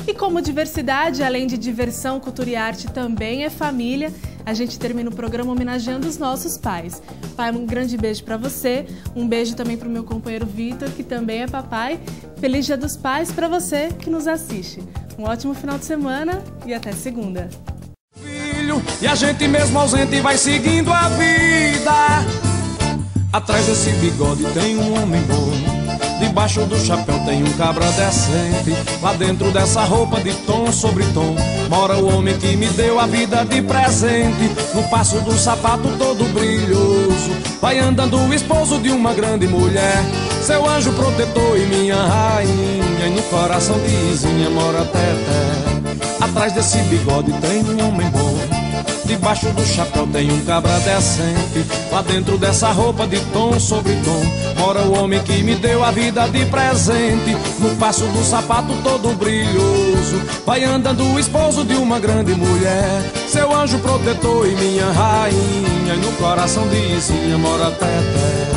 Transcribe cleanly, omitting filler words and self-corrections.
E como diversidade, além de diversão, cultura e arte, também é família, a gente termina o programa homenageando os nossos pais. Pai, um grande beijo para você, um beijo também para o meu companheiro Vitor, que também é papai. Feliz Dia dos Pais para você que nos assiste. Um ótimo final de semana e até segunda. Filho, e a gente mesmo ausente vai seguindo a vida. Atrás desse bigode tem um homem bom, debaixo do chapéu tem um cabra decente. Lá dentro dessa roupa de tom sobre tom mora o homem que me deu a vida de presente. No passo do sapato todo brilhoso vai andando o esposo de uma grande mulher, seu anjo protetor e minha rainha. E no coração de Izinha mora Teté. Atrás desse bigode tem um homem bom, debaixo do chapéu tem um cabra decente. Lá dentro dessa roupa de tom sobre tom mora o homem que me deu a vida de presente. No passo do sapato todo brilhoso vai andando o esposo de uma grande mulher, seu anjo protetor e minha rainha. E no coração de Izinha mora Teté.